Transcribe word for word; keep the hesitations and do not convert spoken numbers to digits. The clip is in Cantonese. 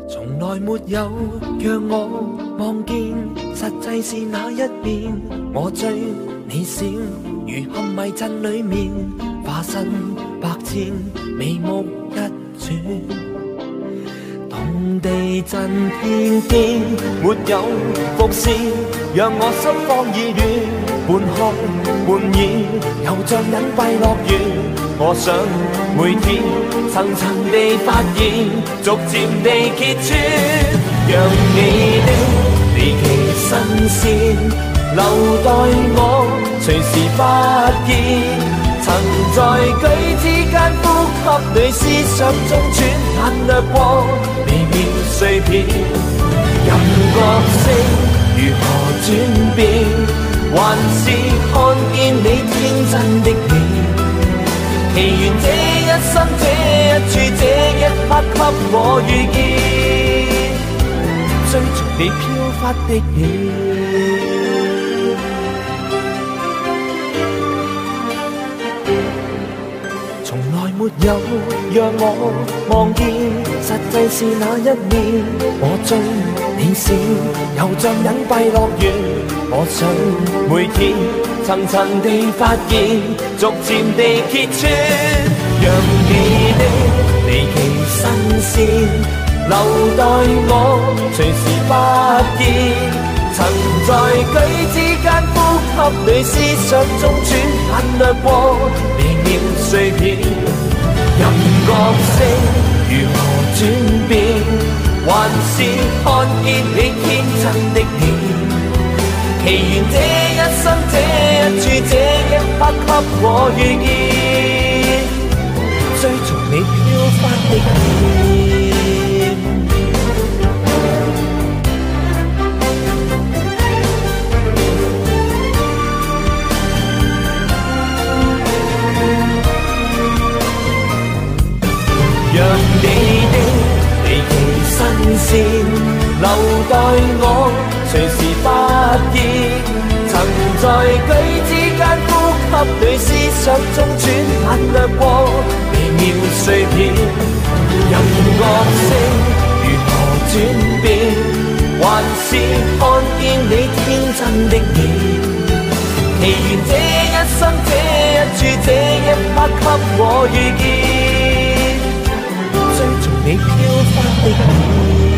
從來沒有讓我望見，實際是那一面。我追你笑，如陷迷陣裡面，化身百千，眉目一轉。動地震天邊，沒有伏線，讓我心慌意亂，半開半掩，又像隱蔽樂園。我想每天層層地發現，逐漸地揭穿，讓你的離奇新鮮留待我隨時發現。曾在舉之間呼吸裏思想中轉眼掠過微妙碎片，任角色如何轉變，還是看見你天真的臉。祈願這一生這一處這一刻給我遇見，追逐你飄忽的臉。從來沒有讓我望見，實際是那一面。我追你笑，又像隱蔽樂園。我想每天層層地發現，逐漸地揭穿，讓你的離奇新鮮留待我隨時發現。曾在舉之間呼吸裏思想中轉眼掠過微妙碎片，任角色如何轉變，還是看見你天真的臉。祈願這一生這一處這一刻給我遇見，追逐你飄忽的臉。讓你的離奇新鮮留待我隨時發現。曾在舉之間呼吸裏思想中轉眼掠過微妙碎片，任角色如何轉變，還是看見你天真的臉。祈願這一生這一處這一刻給我遇見，追逐你飄忽的臉。